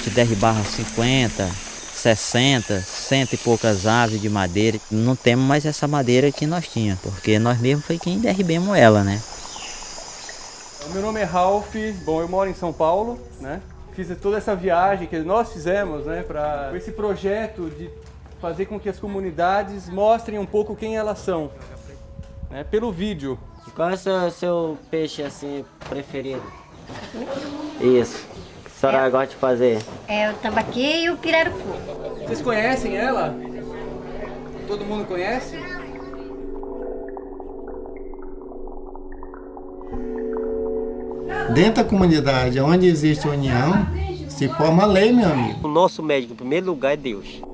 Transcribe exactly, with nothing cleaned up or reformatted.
gente derribava cinquenta, sessenta, cento e poucas aves de madeira. Não temos mais essa madeira que nós tínhamos, porque nós mesmos foi quem derribemos ela, né? O meu nome é Ralph, bom, eu moro em São Paulo, né? Fiz toda essa viagem que nós fizemos, né, para esse projeto de fazer com que as comunidades mostrem um pouco quem elas são, né, pelo vídeo. Qual é o seu, seu peixe assim preferido? Isso. O que a senhora É. gosta de fazer? É o tambaqui e o pirarucu. Vocês conhecem ela? Todo mundo conhece? Dentro da comunidade, onde existe união, se forma lei, meu amigo. O nosso médico, em primeiro lugar, é Deus.